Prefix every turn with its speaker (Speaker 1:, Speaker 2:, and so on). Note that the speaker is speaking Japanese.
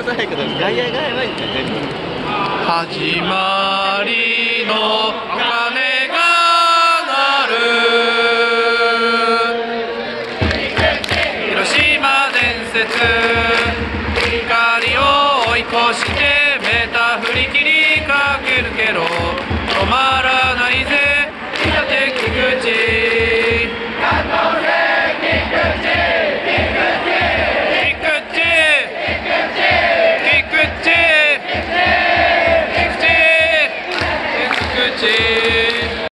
Speaker 1: さないけど、外野がやばいんだよね。
Speaker 2: 始まりの鐘が鳴る。広島伝説、光を追い越して